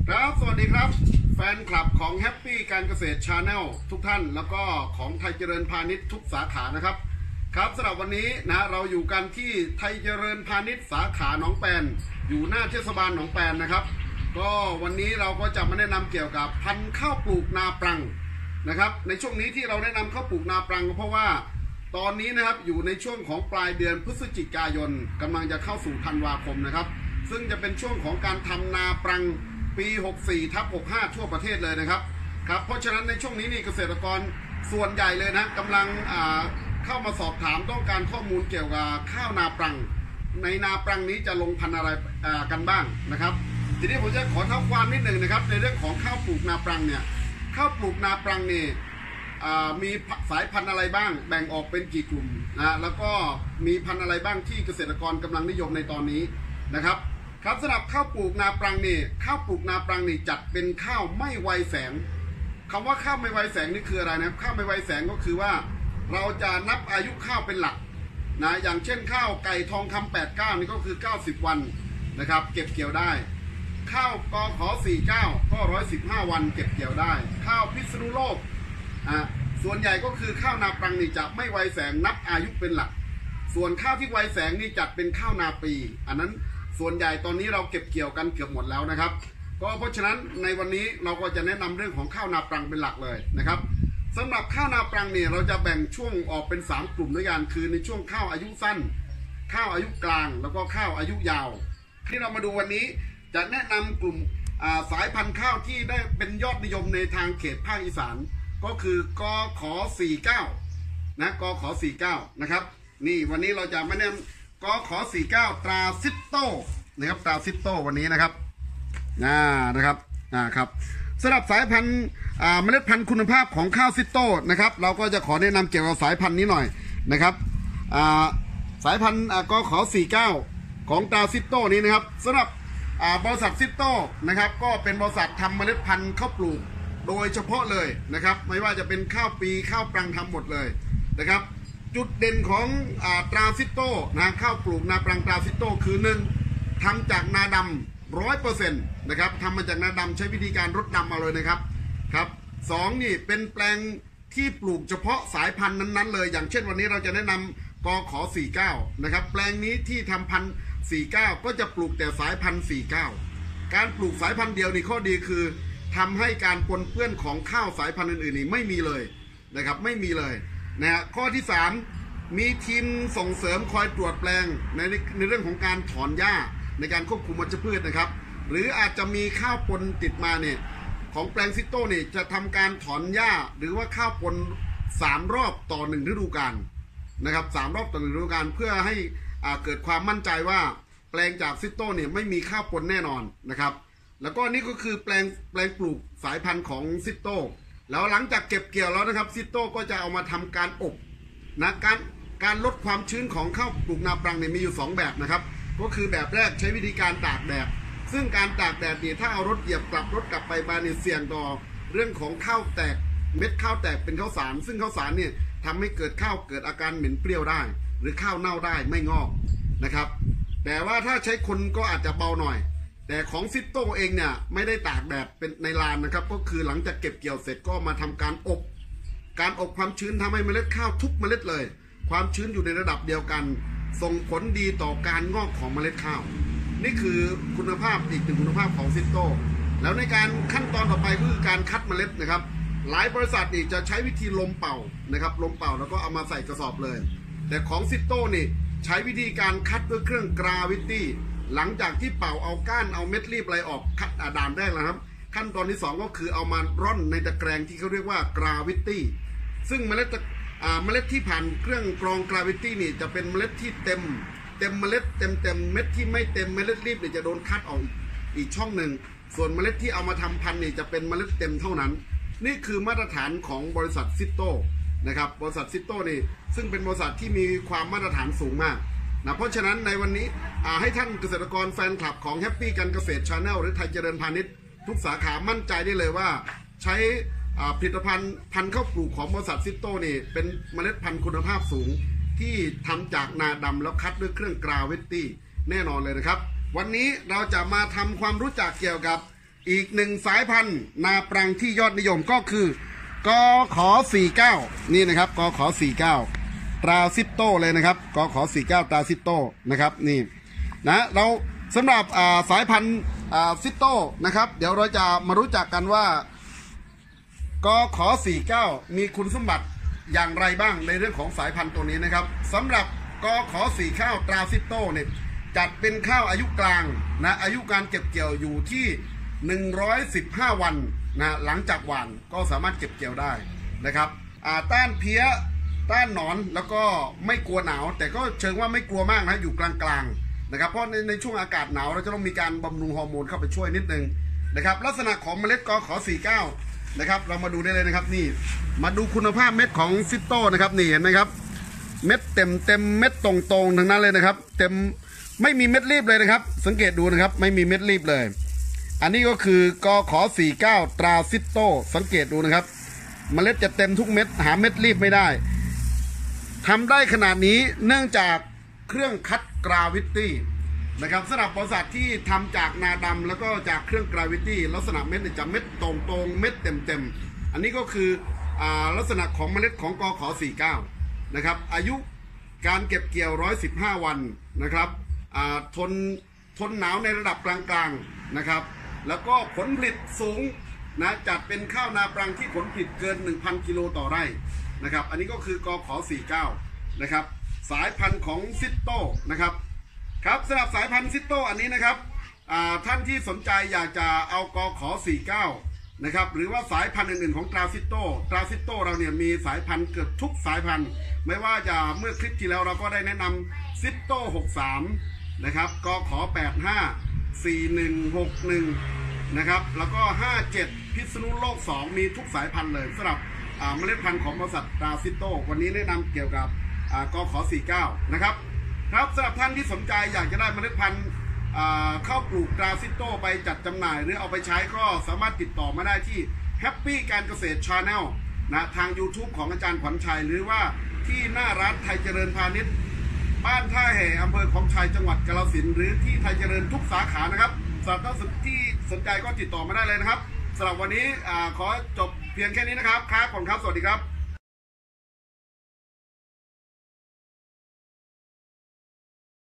ครับสวัสดีครับแฟนคลับของแฮปปี้การเกษตรชาแนลทุกท่านแล้วก็ของไทยเจริญพาณิชย์ทุกสาขานะครับครับสำหรับวันนี้นะเราอยู่กันที่ไทยเจริญพาณิชย์สาขาหนองแปนอยู่หน้าเทศบาลหนองแปนนะครับก็วันนี้เราก็จะมาแนะนำเกี่ยวกับพันธุ์ข้าวปลูกนาปรังนะครับในช่วงนี้ที่เราแนะนำข้าวปลูกนาปรังก็เพราะว่าตอนนี้นะครับอยู่ในช่วงของปลายเดือนพฤศจิกายนกำลังจะเข้าสู่ธันวาคมนะครับซึ่งจะเป็นช่วงของการทำนาปรังปี 64/65 ทั่วประเทศเลยนะครับครับเพราะฉะนั้นในช่วงนี้นี่เกษตรกรส่วนใหญ่เลยนะกำลังเข้ามาสอบถามต้องการข้อมูลเกี่ยวกับข้าวนาปรังในนาปรังนี้จะลงพันธุ์อะไรกันบ้างนะครับทีนี้ผมจะขอเท้าความนิดหนึ่งนะครับในเรื่องของข้าวปลูกนาปรังเนี่ยข้าวปลูกนาปรังนี่มีสายพันธุ์อะไรบ้างแบ่งออกเป็นกี่กลุ่มนะแล้วก็มีพันธุ์อะไรบ้างที่เกษตรกรกำลังนิยมในตอนนี้นะครับครับสำหรับข้าวปลูกนาปรังนี่ข้าวปลูกนาปรังนี่จัดเป็นข้าวไม่ไวแสงคำว่าข้าวไม่ไวแสงนี่คืออะไรนะข้าวไม่ไวแสงก็คือว่าเราจะนับอายุข้าวเป็นหลักนะอย่างเช่นข้าวไก่ทองคำ89นี่ก็คือ90วันนะครับเก็บเกี่ยวได้ข้าวกข49ก็115วันเก็บเกี่ยวได้ข้าวพิษณุโลกส่วนใหญ่ก็คือข้าวนาปรังนี่จะไม่ไวแสงนับอายุเป็นหลักส่วนข้าวที่ไวแสงนี่จัดเป็นข้าวนาปีอันนั้นส่วนใหญ่ตอนนี้เราเก็บเกี่ยวกันเกือบหมดแล้วนะครับก็เพราะฉะนั้นในวันนี้เราก็จะแนะนำเรื่องของข้าวนาปรังเป็นหลักเลยนะครับสำหรับข้าวนาปรังเนี่ยเราจะแบ่งช่วงออกเป็น3กลุ่มด้วยกันคือในช่วงข้าวอายุสั้นข้าวอายุกลางแล้วก็ข้าวอายุยาวที่เรามาดูวันนี้จะแนะนำกลุ่มสายพันธุ์ข้าวที่ได้เป็นยอดนิยมในทางเขตภาคอีสานก็คือกข49นะกข49นะครับนี่วันนี้เราจะมาแนะนำกข49ตราซิตโต้นะครับตราซิตโต้วันนี้นะครับนะครับครับสำหรับสายพันธุ์เมล็ดพันธุ์คุณภาพของข้าวซิตโต้นะครับเราก็จะขอแนะนำเกี่ยวกับสายพันธุ์นี้หน่อยนะครับสายพันธุ์กข49ของตราซิตโต้นี้นะครับสำหรับบริษัทซิตโต้นะครับก็เป็นบริษัททำเมล็ดพันธุ์ข้าวปลูกโดยเฉพาะเลยนะครับไม่ว่าจะเป็นข้าวปีข้าวปรังทำหมดเลยนะครับจุดเด่นของตราซิโต้นะข้าวปลูกนาปรังตราซิโต้คือ1ทำจากนาดำ100%นะครับทำมาจากนาดำใช้วิธีการรดดำเอาเลยนะครับครับ2นี่เป็นแปลงที่ปลูกเฉพาะสายพันธุ์นั้นๆเลยอย่างเช่นวันนี้เราจะแนะนำกข49นะครับแปลงนี้ที่ทำพันธุ์49ก็จะปลูกแต่สายพันธุ์49การปลูกสายพันธุ์เดียวนี่ข้อดีคือทำให้การปนเปื้อนของข้าวสายพันธุ์อื่นๆนี่ไม่มีเลยนะครับไม่มีเลยนะข้อที่3มีทีมส่งเสริมคอยตรวจแปลงในเรื่องของการถอนหญ้าในการควบคุมวัชพืชนะครับหรืออาจจะมีข้าวปนติดมาเนี่ยของแปลงซิโต้เนี่ยจะทำการถอนหญ้าหรือว่าข้าวปน3รอบต่อ1ฤดูกาลนะครับ3รอบต่อ1ฤดูกาลเพื่อให้เกิดความมั่นใจว่าแปลงจากซิโต้เนี่ยไม่มีข้าวปนแน่นอนนะครับแล้วก็นี่ก็คือแปลงปลูกสายพันธุ์ของซิโต้แล้วหลังจากเก็บเกี่ยวแล้วนะครับซิโต้ก็จะเอามาทำการอบนะการลดความชื้นของข้าวปลูกนาปรังเนี่ยมีอยู่2แบบนะครับก็คือแบบแรกใช้วิธีการตากแดดซึ่งการตากแดดเนี่ยถ้าเอารถเหยียบกลับรถกลับไปมาเนี่ยเสี่ยงต่อเรื่องของข้าวแตกเม็ดข้าวแตกเป็นข้าวสารซึ่งข้าวสารเนี่ยทำให้เกิดข้าวเกิดอาการเหม็นเปรี้ยวได้หรือข้าวเน่าได้ไม่งอกนะครับแต่ว่าถ้าใช้คนก็อาจจะเบาหน่อยแต่ของซิโต้เองเนี่ยไม่ได้ตากแดดเป็นในลานนะครับก็คือหลังจากเก็บเกี่ยวเสร็จก็มาทำการอบความชื้นทำให้เมล็ดข้าวทุกเมล็ดเลยความชื้นอยู่ในระดับเดียวกันส่งผลดีต่อการงอกของเมล็ดข้าวนี่คือคุณภาพอีกหนึ่งคุณภาพของซิโต้แล้วในการขั้นตอนต่อไปก็คือการคัดเมล็ดนะครับหลายบริษัทนี่จะใช้วิธีลมเป่านะครับลมเป่าแล้วก็เอามาใส่กระสอบเลยแต่ของซิโต้นี่ใช้วิธีการคัดด้วยเครื่องกราวิตี้หลังจากที่เป่าเอาก้านเอาเม็ดรีบอะไรออกคัดด่านแรกแล้วครับขั้นตอนที่2ก็คือเอามาร่อนในตะแกรงที่เขาเรียกว่ากราวิตี้ซึ่งเมล็ดที่ผ่านเครื่องกรองกราวิตี้นี่จะเป็นเมล็ดที่เต็มเมล็ดเต็มเม็ดที่ไม่เต็มเมล็ดรีบเนี่ยจะโดนคัดออกอีกช่องหนึ่งส่วนเมล็ดที่เอามาทำพันธุ์นี่จะเป็นเมล็ดเต็มเท่านั้นนี่คือมาตรฐานของบริษัทซิโต้นะครับบริษัทซิโต้นี่ซึ่งเป็นบริษัทที่มีความมาตรฐานสูงมากนะเพราะฉะนั้นในวันนี้ให้ท่านเกษตรกรแฟนคลับของแฮปปี้การเกษตรชาแนลหรือไทยเจริญพาณิชย์ทุกสาขามั่นใจได้เลยว่าใช้ผลิตภัณฑ์พันธุ์ข้าวปลูกของบริษัทซิโต้นี่เป็นเมล็ดพันธุ์คุณภาพสูงที่ทำจากนาดำแล้วคัดด้วยเครื่องกราวิตี้แน่นอนเลยนะครับวันนี้เราจะมาทำความรู้จักเกี่ยวกับอีกหนึ่งสายพันธุ์นาปรังที่ยอดนิยมก็คือกข49นี่นะครับกข49ตราซิปโตเลยนะครับกข49ตราซิปโตนะครับนี่นะเราสำหรับสายพันธุ์ซิปโตนะครับเดี๋ยวเราจะมารู้จักกันว่ากข49มีคุณสมบัติอย่างไรบ้างในเรื่องของสายพันธุ์ตัวนี้นะครับสำหรับกข49ตราซิปโตเนี่ยจัดเป็นข้าวอายุกลางนะอายุการเก็บเกี่ยวอยู่ที่115วันนะหลังจากหว่านก็สามารถเก็บเกี่ยวได้นะครับต้านเพี้ยต้านหนอนแล้วก็ไม่กลัวหนาวแต่ก็เชิงว่าไม่กลัวมากนะอยู่กลางๆนะครับเพราะในช่วงอากาศหนาวเราจะต้องมีการบำรุงฮอร์โมนเข้าไปช่วยนิดนึงนะครับลักษณะของเมล็ดกข49นะครับเรามาดูได้เลยนะครับนี่มาดูคุณภาพเม็ดของซิโต้นะครับนี่เห็นไหมครับเม็ดเต็มเม็ดตรงๆทั้งนั้นเลยนะครับเต็มไม่มีเม็ดรีบเลยนะครับสังเกตดูนะครับไม่มีเม็ดรีบเลยอันนี้ก็คือกข49ตราซิโต้สังเกตดูนะครับเมล็ดจะเต็มทุกเม็ดหาเม็ดรีบไม่ได้ทำได้ขนาดนี้เนื่องจากเครื่องคัดกราวิตี้นะครับสำหรับบริษัทที่ทำจากนาดำแล้วก็จากเครื่องกราวิตี้ลักษณะเม็ดจะเม็ดตรงเม็ดเต็มอันนี้ก็คือลักษณะของเมล็ดของกข49นะครับอายุการเก็บเกี่ยว115วันนะครับทนหนาวในระดับกลางๆนะครับแล้วก็ผลผลิตสูงนะจัดเป็นข้าวนาปรังที่ผลผลิตเกิน 1,000 กิโลต่อไร่นะครับอันนี้ก็คือกข49นะครับสายพันธุ์ของซิโต้นะครับครับสำหรับสายพันธุ์ซิโต้อันนี้นะครับท่านที่สนใจอยากจะเอากข49นะครับหรือว่าสายพันธุ์อื่นๆของตราซิโต้เราเนี่ยมีสายพันธุ์เกือบทุกสายพันธุ์ไม่ว่าจะเมื่อคลิปที่แล้วเราก็ได้แนะนำซิโต้63นะครับกข85 4161นะครับแล้วก็57พิษณุโลก2มีทุกสายพันธุ์เลยสำหรับเมล็ดพันธุ์ของบริษัทตราซิโต้วันนี้แนะนำเกี่ยวกับกข49นะครับครับสำหรับท่านที่สนใจอยากจะได้เมล็ดพันธุ์เข้าปลูกตราซิโต้ไปจัดจำหน่ายหรือเอาไปใช้ก็สามารถติดต่อมาได้ที่แฮปปี้การเกษตรชาแนลนะทาง YouTube ของอาจารย์ขวัญชัยหรือว่าที่หน้าร้านไทยเจริญพาณิชย์บ้านท่าแห่อำเภอของชัยจังหวัดกาฬสินธุ์หรือที่ไทยเจริญทุกสาขานะครับสำหรับท่านที่สนใจก็ติดต่อมาได้เลยนะครับสำหรับวันนี้ขอจบเพียงแค่นี้นะครับครับผมครับสวัสดีครับ